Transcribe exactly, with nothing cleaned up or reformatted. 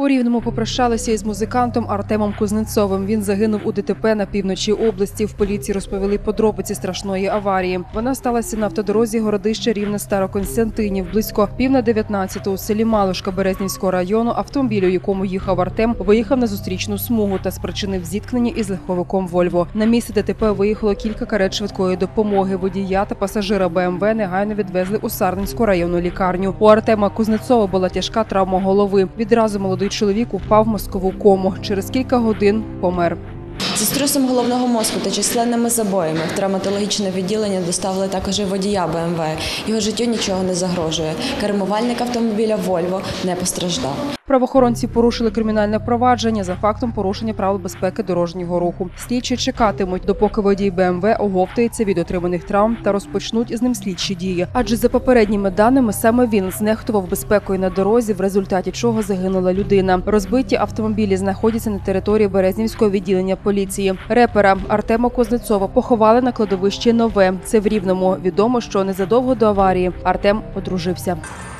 У Рівному попрощалися із музикантом Артемом Кузнецовим. Він загинув у ДТП на півночі області. В поліції розповіли подробиці страшної аварії. Вона сталася на автодорозі Городище Рівне-Старокостянтинів. Близько пів на дев'ятнадцяту у селі Малушка Березнівського району автомобіль, у якому їхав Артем, виїхав на зустрічну смугу та спричинив зіткнення із легковиком «Вольво». На місце ДТП виїхало кілька карет швидкої допомоги. Водія та пасажира БМВ негайно відвезли у Сарненську районну лікарню. У Артема Кузнецова була тяжка травма голови. Відразу молодий чоловік упав в мозкову кому. Через кілька годин помер. Зі струсом головного мозку та численними забоями в травматологічне відділення доставили також і водія БМВ. Його життю нічого не загрожує. Кермувальник автомобіля «Вольво» не постраждав. Правоохоронці порушили кримінальне провадження за фактом порушення правил безпеки дорожнього руху. Слідчі чекатимуть, допоки водій БМВ оговтається від отриманих травм та розпочнуть із ним слідчі дії. Адже за попередніми даними саме він знехтував безпекою на дорозі, в результаті чого загинула людина. Розбиті автомобілі знаходяться на території Березнівського відділення поліції. Репера Артема Кузнецова поховали на кладовищі Нове. Це в Рівному. Відомо, що незадовго до аварії Артем одружився.